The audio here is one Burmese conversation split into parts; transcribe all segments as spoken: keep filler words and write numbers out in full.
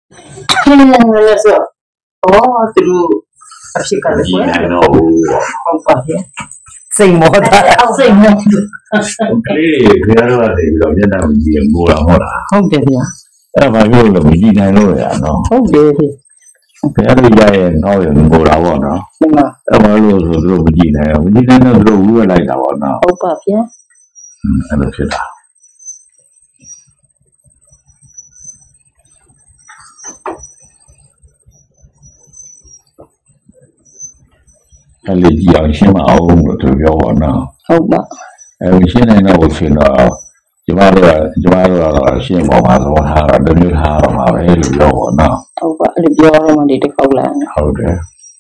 그래서 어 들어 같이 가는 거야? 오빠စိတ်မောတာစိတ်မောကလေးတွေခရတော့နေပြီးတော့မျက်နှာကိုကြည့်ရင်ငိုတာမဟုတ်လားဟုတ်တယ်ဗျာအဲ့ဒါဘာဖြစ်လို့လဲမကြည့်နိုင်လို့ရနော်ဟုတ်တယ်ဗျခရတို့ရရဲ့ငေါ့ရင်ငိုတာပေါ့နော်ဟုတ်ပါအဲ့ဘာလို့ဆိုသူတို့မကြည့်နိုင်ဘူးမကြည့်နိုင်တော့သူတို့ဝူးရလိုက်တာပေါ့နော်ဟုတ်ပါဗျာအဲ့လိုဖြစ်တာအဲ့လေကြည့်အောင်ရှင်းမအောင်လို့သူပြောပါနော်ဟုတ်ပါအဲ့ရှင်းနိုင်တော့ရှင်းတော့ကျမတို့ကကျမတို့ကတော့ရှင်းပေါ်မှာသဘောထားတော့တမျိုးထားတော့မှာပဲလို့ပြောပါနော်ဟုတ်ပါအဲ့လိုပြောတော့မှဒီတစ်ခေါက်လာဟုတ်တယ်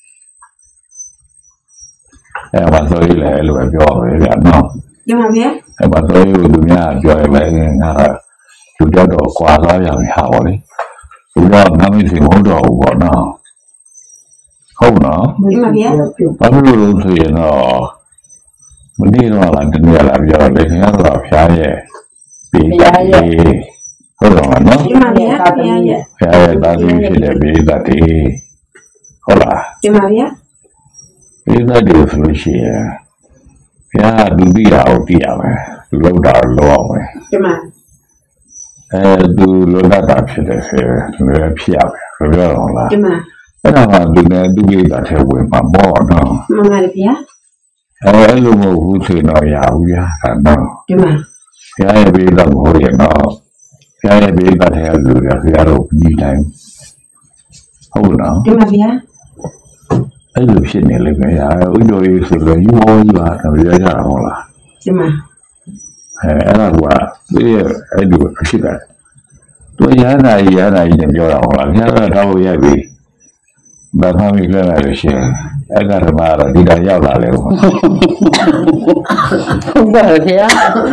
အဲ့ဘာဆိုရလဲလို့ပြောရဗျာနော်ဒီမှာဗျာအဲ့ဘာဆိုရလို့သူများပြောရလဲငါကသူတော့တော့ကွာသွားရပြီဟာပါလေသူတော့ငါမသိမဟုတ်တော့ဘူးပေါ့နော်ဟုတ်နော်ဒီမှာဗျာဘာလို့လို့ဆိုရင်တော့မနေ့တော့လာတနေ့လာပြောတယ်ခင်ဗျားတို့ဖျားရဲ့ပေးတာလေဟုတ်တော့နော်ဒီမှာဗျာဖျားရဲ့ဖျားရဲ့တာသမီဖြစ်တဲ့ပေးတာတေဟုတ်လားဒီမှာဗျာပေးတာတေဆိုလို့ရှိရင်ဖျားလူပြီးတာကိုသိရမယ်လောက်တာလောက်အောင်ပဲဒီမှာအဲသူလောကတာဖြစ်တဲ့ဆေလည်းဖြစ်ရမယ်ပြောတော့လားဒီမှာအဲ့ဒါမှသူနဲ့သူပေးတာထဲဝင်မှာပေါ့နော်မှန်ပါတယ်ဗျာအဲအဲ့လိုမဟုတ်ဘူးဆိုတော့ရဘူးဗျာအဲ့တော့ဒီမှာဖျားရဲ့ပေးတာကိုရတော့ဖျားရဲ့ပေးတာထဲလူရဖျားတော့ပြီးတိုင်းဟုတ်လားဒီမှာဗျာအဲ့လိုဖြစ်နေလေဗျာဥဒ္ဓရေးဆိုတော့ယူဟောယူတာတော့ရကြတာဟုတ်လားဒီမှာအဲအဲ့ဒါကဒီအဲ့လိုဖြစ်တာသူရဟနာရဟနာကြီးနဲ့ပြောတာဟုတ်လားဖျားတော့တော့ရိုက်ပြီဘာမှမပြောနိုင်လို့ရှိရင်အဲ့ဒါမှတော့ဒီတော့ရောက်လာလေဟုတ်ပါဗျာ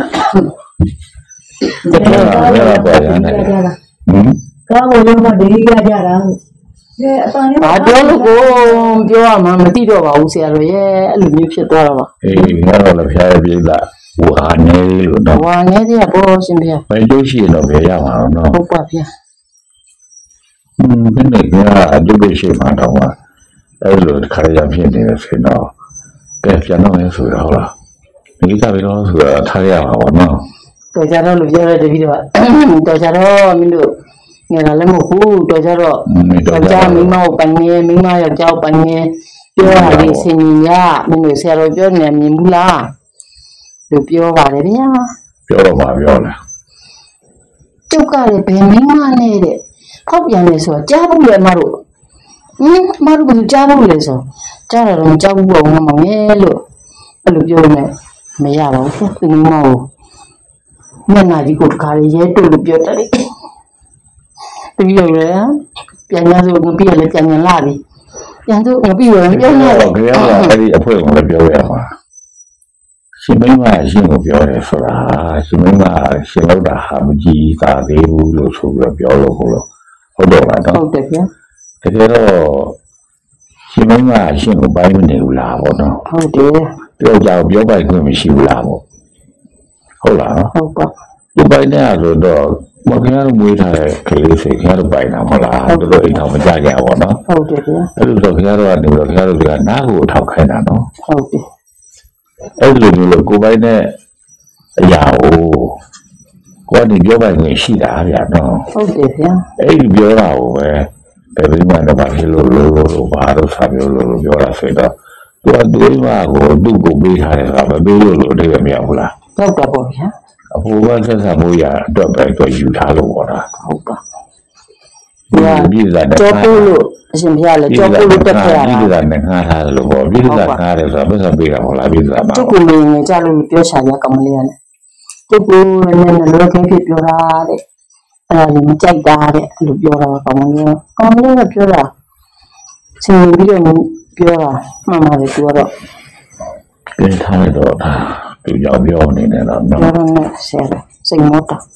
ဒီတော့တော့ပါရတယ်ဟမ်ကားဘုံမှာဒီကြကြတာအဲအတန်လေးဘာပြောလို့ကိုပြောရမှာမသိတော့ပါဘူးဆရာတော်ရဲ့အဲ့လိုမျိုးဖြစ်သွားတော့ပါအေးငါတော့လည်းဖျားရပြေးလာဝါနေလို့တော့ဝါနေတဲ့ဘောရှင်ဗျာဘယ်ကျိုးရှိရင်တော့ပြရမှာတော့ဟုတ်ပါဗျာอืมဘယ်နဲ့ကအတူတူရှိမှာတော့အဲ့လိုခါရရဖြစ်နေတယ်ဆိုတော့ကဲပြန်တော့လဲဆိုတော့ဟုတ်လားဒီကပြီးတော့ဆိုတော့ထားရမှာပေါ့နော်တော်ကြတော့လို့ပြောရတဲ့တပည့်တော့တော်ကြတော့မင်းတို့ငယ်လာလည်းမဟုတ်ဘူးတော်ကြတော့တော်ကြမိမကိုပိုင်နေမိမယောက်ျားကိုပိုင်နေပြောရလေစင်ကြီးရမင်းတို့ဆရာတော်ပြောနေမြင်ဘူးလားလို့ပြောပါတယ်ဗျာပြောတော့ပါပြောလားကျုပ်ကလည်းဘယ်မိမနဲ့တဲ့ဖောက်ပြန်နေဆိုတော့ကြားဘူးလေအမတို့ဟင်းအမတို့ကကြားဘူးလေဆိုကြားတော့ကြားဘူးအောင်မငယ်လို့အဲ့လိုပြောနေမရပါဘူးသူမိမကိုမျက်နှာကြီးကိုတခါလေးရဲတုတ်လို့ပြောတယ်တပည့်တော်လည်းပြန်ရဆိုငါပြည့်လည်းပြန်ပြန်လာပြီပြန်ဆိုငါပြည့်လည်းပြန်လာတော့ခင်ဗျားကအဲ့ဒီအဖွဲကိုလည်းပြောရမှာရှင်မိမရှင်ကိုပြောတယ်ဆိုတာရှင်မိမရှင်လောက်တာဟာမကြည့်သာသေးဘူးလို့ဆိုပြီးပြောလို့ဟုတ်လို့ဟုတ်တော့လားဟုတ်တယ်ဗျာတကယ်တော့ရှင်မိမရှင်ကိုပိုင်းမနေဘူးလားပေါ့နော်ဟုတ်တယ်ပြောကြပြောပိုက်ခွင့်မရှိဘူးလားပေါ့ဟုတ်လားဟုတ်ပါဒီပိုင်းနဲ့ဆိုတော့မခင်ဗျားတို့မွေးထားတဲ့ကလေးစိတ်ခင်ဗျားတို့ပိုင်တာမဟုတ်လားတို့တို့အိမ်တော်မကြကြပါတော့နော်ဟုတ်တယ်ဗျာအဲ့လိုဆိုခင်ဗျားတို့ကနေတော့ခင်ဗျားတို့ကနားကိုထောက်ခိုင်းတာနော်ဟုတ်တယ်အဲ့လိုမျိုးကိုပိုင်နဲ့အရာကိုကိုကနေပြောပိုင်ခွင့်ရှိတာဗျာနော်ဟုတ်တယ်ဗျာအဲ့ဒီပြောတာကိုပဲဘယ်လိုမှတော့ဘာဖြစ်လို့လို့လို့ဘာလို့ဆက်ပြောလို့ပြောတာဆိုတော့သူကသူ့အိမ်ကိုသူ့ကိုပေးထားတယ်ဆိုတာမပေးလို့လို့တကယ်မရဘူးလားဟုတ်ပါပေါ့ဗျာအဖိုးကဆက်ဆံမှုရအတွက်ပဲသူယူထားလို့ပေါ့လားဟုတ်ပါဒီပြည်သားကြောက်လို့အရှင်ဘုရားလည်းကြောက်လို့တက်ခဲ့ရတာပြည်သားနဲ့ငားထားတယ်လို့ပေါ့ပြည်သားငားတယ်ဆိုတာဘယ်ဆိုပေးတာမဟုတ်လားပြည်သားမှာကျုပ်ကလည်းငကြလို့ပြောချာရကောင်မလေးရတယ်ကျုပ်ကလည်းလည်းခဲဖြစ်ပြောတာတဲ့အဲ့ဒါလည်းမကြိုက်တာတဲ့အဲ့လိုပြောတာကောင်မလေးကောင်မလေးကပြောတာဆင်ပြီးတော့ပြောတာမှန်ပါတယ်သူကတော့ပြန်ထားတော့သူကြောက်ပြောနေတယ်တော့ပြောနေဆရာစိတ်မောတာ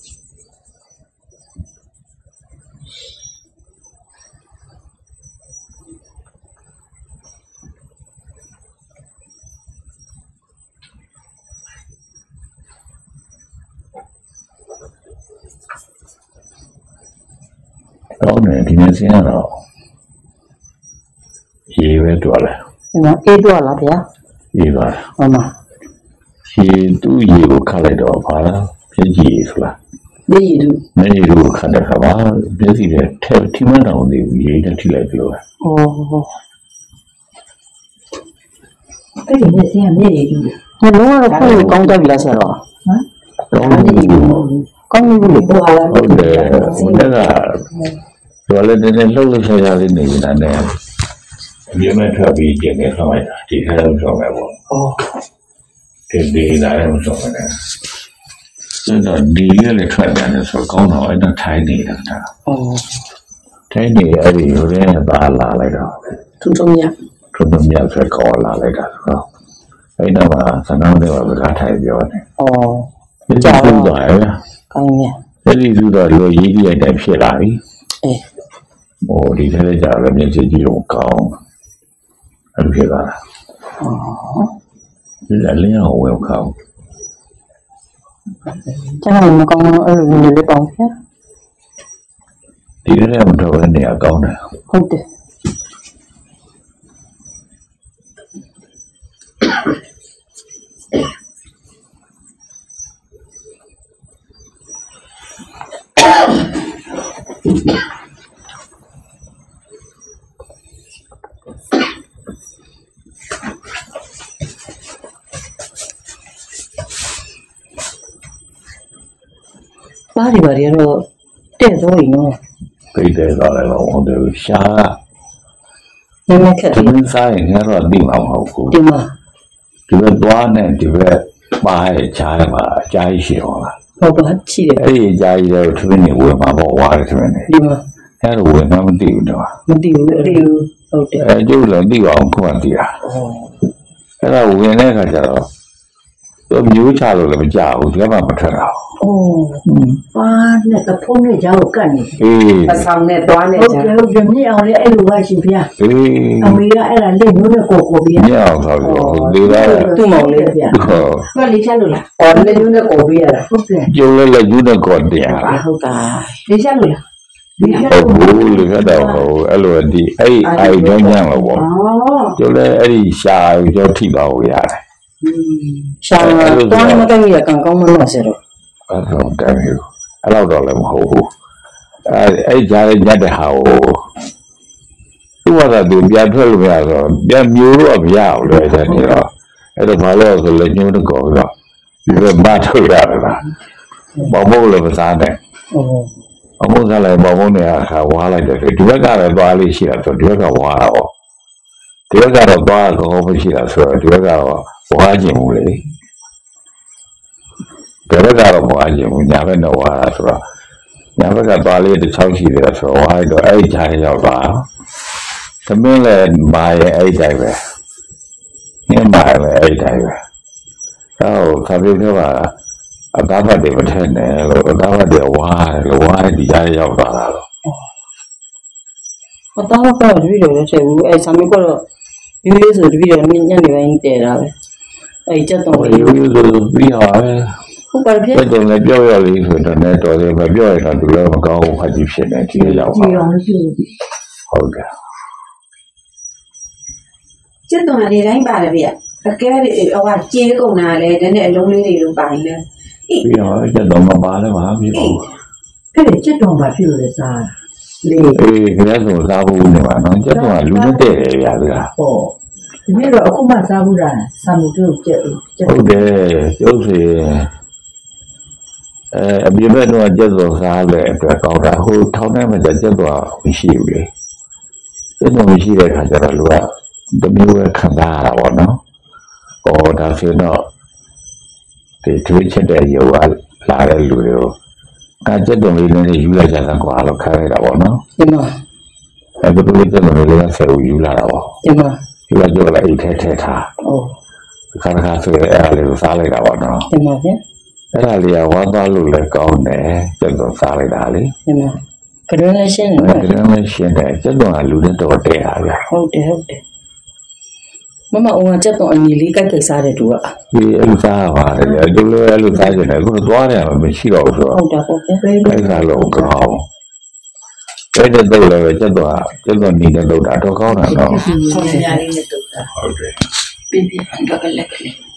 ကောင်းတယ်ဒီနေ့စင်းရတော့ရေပဲတော်လဲနော်အေးတော့လားဗျာရေပါဟုတ်မှာရေသူ့ရေကိုခတ်လိုက်တော့ပါလားပြည့်ကြီးဆိုလားဒီလူမင်းရေကိုခတ်တဲ့ခါမှာပြည့်စီတဲ့ထဲထိမတောင်သေးဘူးရေတက်ထိလိုက်ပြီလို့ဩအဲ့ဒီနဲ့ဆင်းရမြေရည်ကြီးဘယ်လုံးကတော့ကိုယ်ကောင်းတယ်လားဆရာတော်ဟမ်ကောင်းတယ်ကောင်းပြီလေဟိုဟာလာဟုတ်တယ်ဟိုတက်ကတော်လည်းနည်းနည်းလှုပ်လှုပ်ရှားရှားလေးနေနေတာနဲ့အမြဲတမ်းထွက်ပြီးကျင်နေဆောင်လိုက်တာဒီခါတော့ဆောင်မယ်ပေါ့ဩဒီဒီလာတယ်ဆောင်မယ်ဆိုတော့ဒီလေးလည်းထွက်တယ်ဆိုကောင်းတော့အဲ့တော့ထိုင်းနေတာတာဩထိုင်းနေအဲ့ဒီဟိုထဲပါလာလိုက်တော့ထုံထုံမြတ်ထုံထုံမြတ်ဆွဲခေါ်လာလိုက်တာဆိုတော့အဲ့တော့ဆန္ဒနဲ့ပါကထိုင်ပြောတယ်ဩကြာတော့တယ်ကောင်းရဲ့အဲ့ဒီသူတော့လိုရေးကြီးတဲ့ဖြစ်လာပြီအေးဟိုဒီထဲကျတော့မျက်စိကြီးတော့ကောင်းအဲ့လိုဖြစ်လာတာဩဒီလည်းလင်းအောင်ဝင်ခေါင်းကျွန်တော်မကောင်းတော့အဲ့လိုနေလေးပေါင်းဗျာဒီထဲမှာတော့နေရာကောင်းတယ်ဟုတ်တယ်ပါရီပါရီတော့တဲ့တော့ရင်နော်ပိတ်တယ်တော့လည်းဟုတ်တယ်ရှားနည်းနည်းခက်ဒီတယ်စားရင်ကတော့သိမှာမဟုတ်ဘူးဒီမှာဒီဘက်သွားနဲ့ဒီဘက်ပါရဲ့ခြားမှာအကြာကြီးရှိတော့လားဟုတ်ပါချိတယ်အဲ့ဒီအကြာကြီးတော့သူနေဝင်မှာပေါ့ဝါတယ်သူနေဒီမှာအဲ့လိုဝင်မှမသိဘူးတော့မသိဘူးအတူဟုတ်တယ်အဲကျုပ်လည်းသိအောင်ဖွင့်တည်တာဩအဲ့ဒါဝင်တဲ့အခါကျတော့သူမျိုးချလို့လည်းမကြောက်ဘူးဒီကမှမထွက်တာဩပါနဲ့တဖုံးနဲ့ကြောက်ကတ်နေအေးအဆောင်နဲ့တွားနဲ့ဟုတ်ကြာတယ်ဟုတ်တယ်မြေအောင်လေအဲ့လိုပါရှင်ဗျာအေးအမေကအဲ့ဒါလက်မျိုးနဲ့ကိုကိုပြညအောင်ဆိုတော့ဒီကသူ့မောင်လေးဗျာဟောဘာလေးချက်လို့လားအော်လည်းညနေကိုပေးရတာဟုတ်တယ်ကျုပ်လည်းလက်ယူတဲ့ကောတရားလားဟုတ်တာလေးချက်လို့လားလေးချက်ဟုတ်ဘူးလေကတော့ဟိုအဲ့လိုဒီအဲ့အိုင်ကြောင်းညံလို့ပေါ့အော်ကျုပ်လည်းအဲ့ဒီရှာကြောထိပါဦးရတယ်ရှာတွားမတိုင်းရကံကောင်းမလို့ဆရာတော်အဲ့တော့တမ်းယူအဲ့တော့တော့လည်းမဟုတ်ဘူးအဲ့အဲ့ကြားရညတဲ့ဟာကိုသူ့ဘာသာသူပြန်ထွက်လို့မရတော့ပြန်မျိုးတော့မရဘူးလေအဲ့ဒါနေတော့အဲ့တော့ဘာလို့ဆိုလဲညိုးတော့ကောတော့ဒီကဘာထုတ်ရတယ်လားဘောမို့လည်းမစားနဲ့ဩအမိုးစားလိုက်ဘောမုန်းနေအခါဝါလိုက်တယ်ဒီဘက်ကလည်းသွားလေးရှိတာဆိုဒီဘက်ကဝါတာပေါ့ဒီဘက်ကတော့သွားကောမရှိတာဆိုတော့ဒီဘက်ကတော့ဝါကျင်ဘူးလေဘယ်ဘက်ကတော့ဝါကျင်ဘူးညာဘက်တော့ဝါတာဆိုတော့ညာဘက်ကသွားလေးတစ်ချောင်းရှိတယ်ဆိုတော့ဝါလိုက်တော့အဲ့ဒီခြားရောက်သွားသမင်းလည်းမာရဲ့အဲ့ဒီတိုင်းပဲငင်းမာလည်းအဲ့ဒီတိုင်းပဲဟောခါပြေတော့အသားဖတ်တယ်မထက်နဲ့လို့အသားဖတ်တယ်ဝါတယ်လို့ဝါဒီကြားရောက်သွားတာလို့အသားကတော့တပည့်တော်လည်းထည့်ဘူးအဲဆာမီကတော့ရိုးရိုးဆိုတပည့်တော်ညညနေပိုင်းတည်တာပဲအဲကြက်တော့ရိုးရိုးဆိုပြီးပါပဲဟုတ်ပါပြီဘယ်တော့လဲပြောရလေးဆိုတော့လည်းတော်တယ်မပြောရတော့သူလည်းမကောင်းဘူးဖတ်ကြည့်ဖြစ်နေဒီရောက်ကြပါည့်အောင်ရှိဘူးဟုတ်တယ်ကျက်တော်နေတိုင်းပါတယ်ဗျအကဲဟိုကကျေးကုန်တာလေနည်းနည်းအလုံးလေးတွေလိုပါတယ်လေပြီးတော့ကျတော့မပါလည်းပါပြီပေါ့အဲ့ဒီချက်တော်ပါဖြစ်လို့လဲစားလေအေးခင်ဗျားဆိုစားဖို့နေပါနော်ကျတော့လူနဲ့တဲ့တယ်ဗျာဗျာဟောဒီနေ့တော့အခုမှစားဘူးလားစာမှုတို့ကျက်ကျက်ဟုတ်တယ်ကျုပ်စီအဲအပြည့်မဲ့တော့ကျတော့စားတဲ့အတွက်ကောင်းတာဟိုထောင်းထဲမှာကျတော့မရှိဘူးလေကျတော့မရှိတဲ့ခါကျတော့လူကတမျိုးပဲခံစားရတာပေါ့နော်ဟောဒါဆိုတော့ဒီထွေးချက်တဲ့ယောဂလာတဲ့လူတွေကိုအကျက်တော်လေးနဲ့ယူလိုက်ကြတာကွာလို့ခါရတာပေါ့နော်ဒီမှာအဲဒီလိုကျက်တော်လေးကဆယ်ကိုယူလာတာပေါ့ဒီမှာဒီကကြောလိုက်အိတ်ထဲထဲထားဩခါခါဆိုရဲအဲ့ဒါလေးကိုစားလိုက်တာပေါ့နော်ဒီမှာဗျအဲ့ဒါလေးကဝါသားလို့လည်းကောင်းတယ်ကျက်တော်စားလိုက်တာလေဒီမှာကရွန်းလည်းရှင်းနေအဲ့ဒါလည်းရှင်းတယ်ကျက်တော်ကလူနဲ့တော့တဲ့ဟာဗျဟုတ်တယ်ဟုတ်တယ်မမအောင်ကကြက်တော့အညီလေးကြိုက်ကြိုက်စားတယ်သူကဒီအဲ့လိုစားပါတယ်လေဒီလိုအဲ့လိုစားကြတယ်အခုသွားတယ်မရှိတော့ဘူးဆိုဟုတ်တယ်ဟုတ်တယ်တော့အဲ့ဒါလို့ကောင်းကျဆွဲတဲ့တော့လည်းပဲကျက်တော့ကျက်တော့နေတဲ့တော့တာတော့ကောင်းတာတော့ဟုတ်တယ်ညာလေးနဲ့တူတာဟုတ်တယ်ပြပြတော့ကလည်းကလေး